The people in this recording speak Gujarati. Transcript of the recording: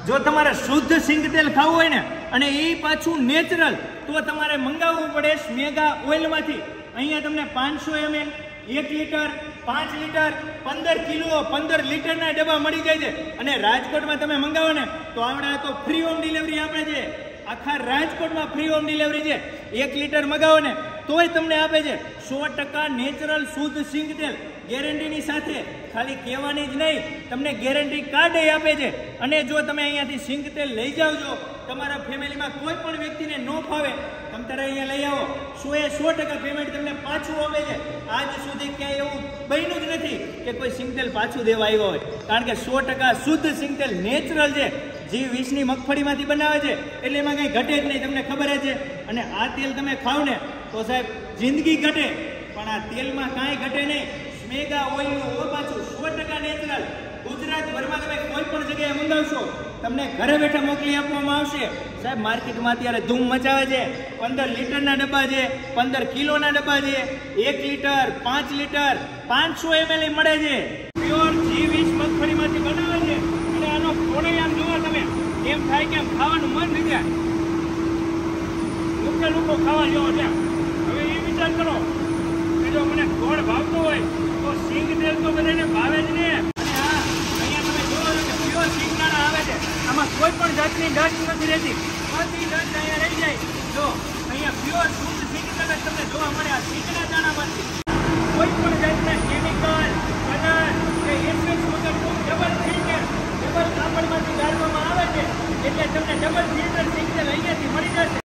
જો તમારે શુદ્ધ સિંગ તેલ ખાવું હોય ને અને એ પાછું નેચરલ, તો તમારે મંગાવવું પડે સ્મેગા ઓઇલમાંથી. અહીંયા તમને 500 ml, 1 લીટર, 5 લીટર, 15 કિલો, 15 લીટરના ડબ્બા મળી જાય છે. અને રાજકોટમાં તમે મંગાવો ને તો આવડા તો ફ્રી હોમ ડિલિવરી આપે છે. આખા રાજકોટમાં ફ્રી હોમ ડિલિવરી છે. 1 લીટર મંગાવો ને તોય તમને આપે છે 100% નેચરલ શુદ્ધ સિંગ તેલ ગેરંટીની સાથે. ખાલી કહેવાની જ નહીં, તમને ગેરંટી કાર્ડ આપે છે. અને જો તમે અહીંયાથી સિંગ તેલ લઈ જાઓ છો, તમારા ફેમિલીમાં કોઈ પણ વ્યક્તિને ન ફાવે, તમે તારે અહીંયા લઈ આવો, 100% પેમેન્ટ તમને પાછું આવે છે. આજ સુધી ક્યાંય એવું બન્યું જ નથી કે કોઈ સિંગ તેલ પાછું દેવા આવ્યો હોય, કારણ કે 100% શુદ્ધ સિંગ તેલ નેચરલ છે. G20ની મગફળીમાંથી બનાવે છે, એટલે એમાં કંઈ ઘટે જ નહીં, તમને ખબર જ છે. અને આ તેલ તમે ખાવ ને તો સાહેબ જિંદગી ઘટે, પણ આ તેલમાં કાંઈ ઘટે નહીં. સ્મેગા ઓઇલનું પાછું 100% નેચરલ. ગુજરાતભરમાં તમે કોઈ પણ જગ્યાએ મંગાવશો, તમને ઘરે બેઠા મોકલી આપવામાં આવશે. સાહેબ માર્કેટમાં અત્યારે ધૂમ મચાવે છે. 15 લીટરના ડબ્બા છે, 15 કિલોના ડબ્બા છે, 1 લીટર, 5 લીટર, 500 ml મળે છે. પ્યોર G20 મગફળીમાંથી બનાવે છે. અને આનો ફોડો આમ જોવો તમે, એમ થાય કે આમ ખાવાનું મન થઈ જાય. લોકો ખાવા જેવો છે. હવે એ વિચાર કરો કે જો મને ગોળ ભાવતો હોય તો સિંગ તેલ તો બધાને ભાવે જ ને. અને હા, અહીંયા તમે જોવો છો કે પ્યોર સિંગદાણા આવે છે. આમાં કોઈ પણ જાતની ડસ્ટ નથી રહેતી. બધી ડસ્ટ અહીંયા રહી જાય. જો અહીંયા પ્યોર શુદ્ધ સિંગદાણા તમને જોવા મળે આ સિંગના દાણામાંથી.